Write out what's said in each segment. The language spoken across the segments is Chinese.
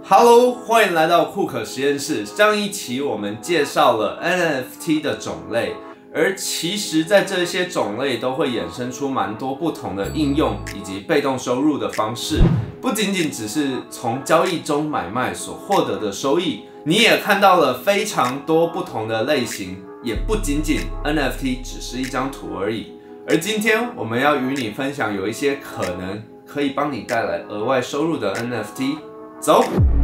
Hello， 欢迎来到库可实验室。上一期我们介绍了 NFT 的种类，而其实在这些种类都会衍生出蛮多不同的应用以及被动收入的方式，不仅仅只是从交易中买卖所获得的收益，你也看到了非常多不同的类型，也不仅仅 NFT 只是一张图而已。而今天我们要与你分享有一些可能可以帮你带来额外收入的 NFT， 走。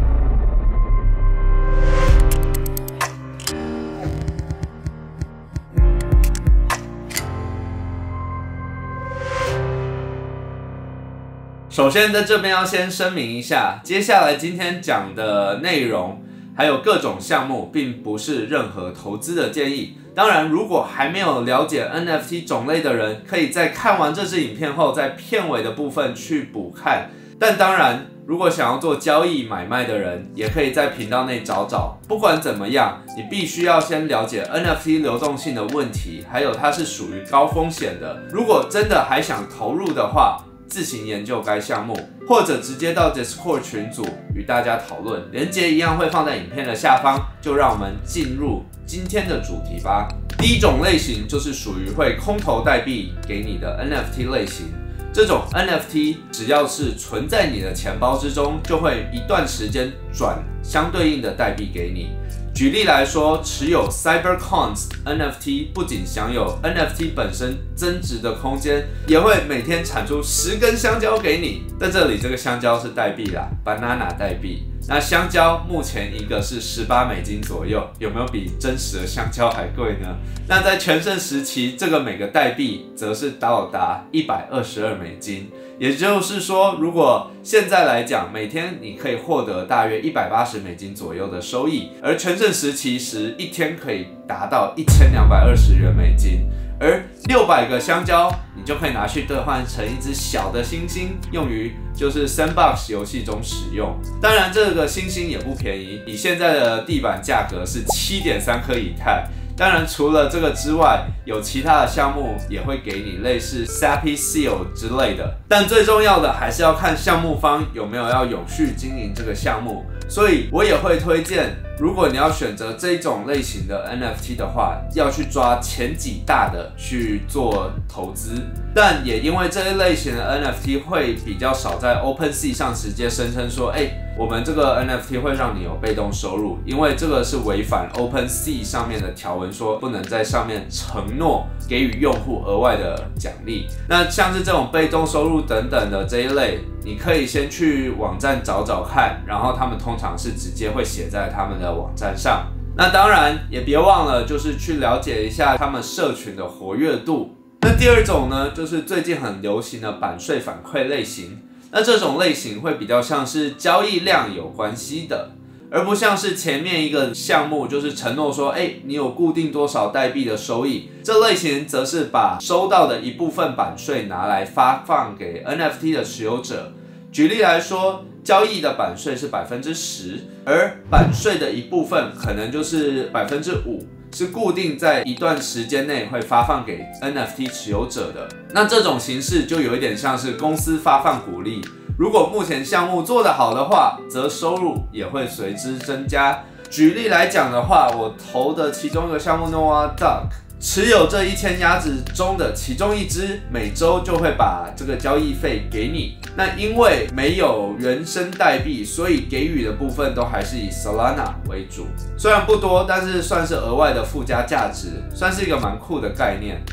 首先在这边要先声明一下，接下来今天讲的内容还有各种项目并不是任何投资的建议。当然，如果还没有了解 NFT 种类的人，可以在看完这支影片后，在片尾的部分去补看。但当然，如果想要做交易买卖的人，也可以在频道内找找。不管怎么样，你必须要先了解 NFT 流动性的问题，还有它是属于高风险的。如果真的还想投入的话，自行研究该项目，或者直接到 Discord 群组与大家讨论，连结一样会放在影片的下方。就让我们进入今天的主题吧。第一种类型就是属于会空投代币给你的 NFT 类型。这种 NFT 只要是存在你的钱包之中，就会一段时间转相对应的代币给你。举例来说，持有 CyberCoins NFT 不仅享有 NFT 本身增值的空间，也会每天产出10根香蕉给你。在这里，这个香蕉是代币啦 ，banana 代币。那香蕉目前一个是$18左右，有没有比真实的香蕉还贵呢？那在全盛时期，这个每个代币则是到达$122。也就是说，如果现在来讲，每天你可以获得大约$180左右的收益，而全盛时期时，一天可以达到$1220。而600个香蕉，你就可以拿去兑换成一只小的星星，用于就是Sandbox 游戏中使用。当然，这个星星也不便宜，以现在的地板价格是7.3颗以太。当然，除了这个之外，有其他的项目也会给你类似 Sappy Seal 之类的。但最重要的还是要看项目方有没有要永续经营这个项目。所以我也会推荐，如果你要选择这种类型的 NFT 的话，要去抓前几大的去做投资。但也因为这一类型的 NFT 会比较少在 OpenSea 上直接声称说，我们这个 NFT 会让你有被动收入，因为这个是违反 OpenSea 上面的条文，说不能在上面承诺给予用户额外的奖励。那像是这种被动收入等等的这一类，你可以先去网站找找看，然后他们通常是直接会写在他们的网站上。那当然也别忘了，就是去了解一下他们社群的活跃度。那第二种呢，就是最近很流行的版税反馈类型。那这种类型会比较像是交易量有关系的，而不像是前面一个项目就是承诺说，你有固定多少代币的收益。这类型则是把收到的一部分版税拿来发放给 NFT 的持有者。举例来说，交易的版税是10%，而版税的一部分可能就是5%。是固定在一段时间内会发放给 NFT 持有者的。那这种形式就有一点像是公司发放股利，如果目前项目做得好的话，则收入也会随之增加。举例来讲的话，我投的其中一个项目 Noah Duck， 持有这1000鸭子中的其中一只，每周就会把这个交易费给你。那因为没有原生代币，所以给予的部分都还是以 Solana 为主，虽然不多，但是算是额外的附加价值，算是一个蛮酷的概念。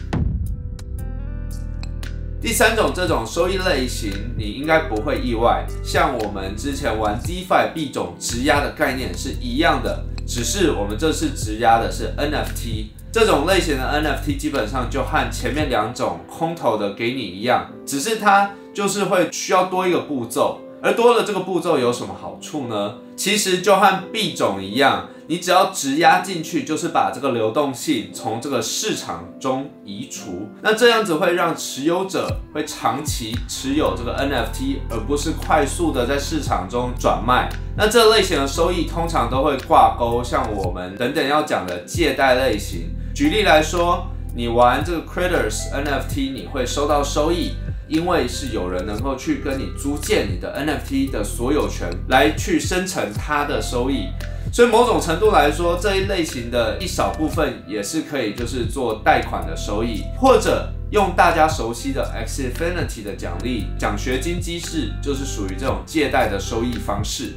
第三种这种收益类型，你应该不会意外，像我们之前玩 DeFi 币种质押的概念是一样的，只是我们这次质押的是 NFT。这种类型的 NFT 基本上就和前面2种空投的给你一样，只是它就是会需要多一个步骤。而多了这个步骤有什么好处呢？其实就和币种一样，你只要质押进去，就是把这个流动性从这个市场中移除。那这样子会让持有者会长期持有这个 NFT， 而不是快速的在市场中转卖。那这类型的收益通常都会挂钩像我们等等要讲的借贷类型。举例来说，你玩这个 Critters NFT， 你会收到收益。 因为是有人能够去跟你租借你的 NFT 的所有权，来去生成它的收益。所以某种程度来说，这一类型的一少部分也是可以就是做贷款的收益，或者用大家熟悉的 Xfinity 的奖励奖学金机制，就是属于这种借贷的收益方式。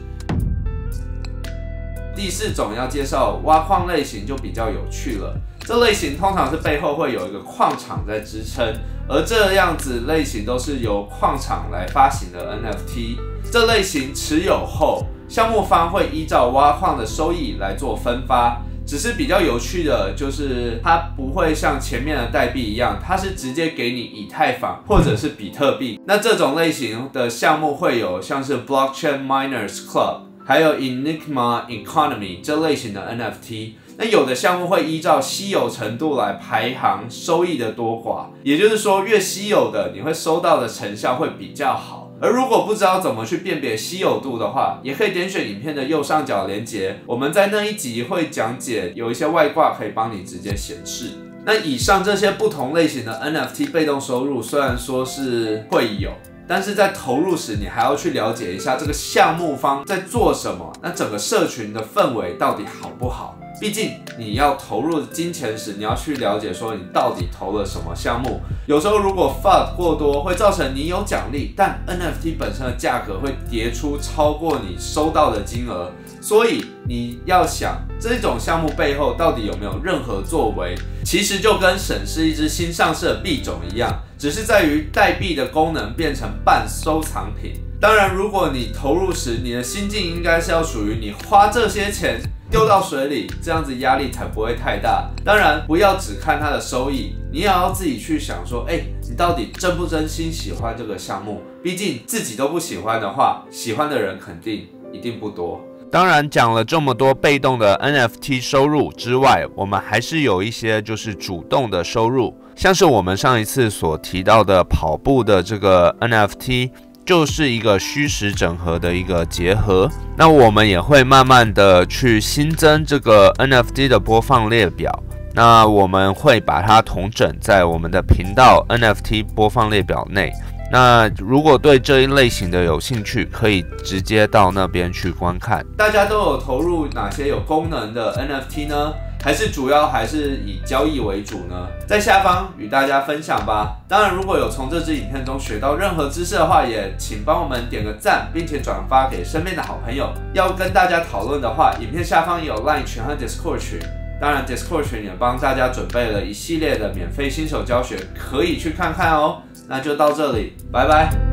第4种要介绍挖矿类型就比较有趣了，这类型通常是背后会有一个矿场在支撑，而这样子类型都是由矿场来发行的 NFT。这类型持有后，项目方会依照挖矿的收益来做分发，只是比较有趣的就是它不会像前面的代币一样，它是直接给你以太坊或者是比特币。那这种类型的项目会有像是 Blockchain Miners Club， 还有 Enigma Economy 这类型的 NFT。那有的项目会依照稀有程度来排行收益的多寡，也就是说越稀有的你会收到的成效会比较好。而如果不知道怎么去辨别稀有度的话，也可以点选影片的右上角连结，我们在那一集会讲解有一些外挂可以帮你直接显示。那以上这些不同类型的 NFT 被动收入虽然说是会有，但是在投入时你还要去了解一下这个项目方在做什么，那整个社群的氛围到底好不好。毕竟你要投入金钱时，你要去了解说你到底投了什么项目。有时候如果 FUD 过多，会造成你有奖励，但 NFT 本身的价格会跌出超过你收到的金额。所以你要想这种项目背后到底有没有任何作为，其实就跟审视一只新上市的币种一样，只是在于代币的功能变成半收藏品。当然，如果你投入时，你的心境应该是要属于你花这些钱丢到水里，这样子压力才不会太大。当然，不要只看它的收益，你也要自己去想说，你到底真不真心喜欢这个项目？毕竟自己都不喜欢的话，喜欢的人肯定一定不多。当然，讲了这么多被动的 NFT 收入之外，我们还是有一些就是主动的收入，像是我们上一次所提到的跑步的这个 NFT。就是一个虚实整合的一个结合，那我们也会慢慢的去新增这个 NFT 的播放列表，那我们会把它统整在我们的频道 NFT 播放列表内。那如果对这一类型的有兴趣，可以直接到那边去观看。大家都有投入哪些有功能的 NFT 呢？还是主要还是以交易为主呢？在下方与大家分享吧。当然，如果有从这支影片中学到任何知识的话，也请帮我们点个赞，并且转发给身边的好朋友。要跟大家讨论的话，影片下方也有 LINE 群和 Discord 群。当然 Discord 群也帮大家准备了一系列的免费新手教学，可以去看看哦。那就到这里，拜拜。